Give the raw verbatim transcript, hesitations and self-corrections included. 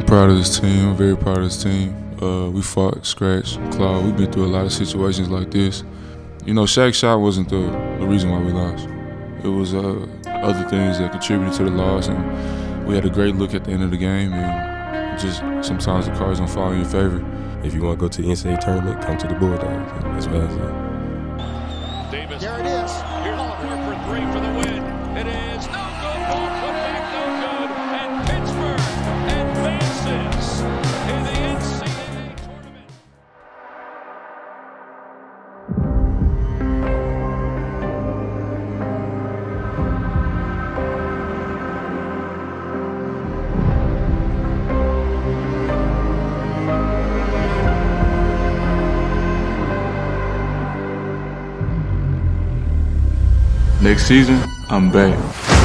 proud of this team. I'm very proud of this team. Uh, we fought, scratched, clawed. We've been through a lot of situations like this. You know, Shaq's shot wasn't the, the reason why we lost. It was uh, other things that contributed to the loss, and we had a great look at the end of the game, and just sometimes the cards don't fall in your favor. If you want to go to the N C A A tournament, come to the Bulldogs. That's what I say. Davis. There it is. Here's Moore for three for the win. It is no good. Ball put back, no good. And Pittsburgh advances in the N C A A tournament. Next season, I'm back.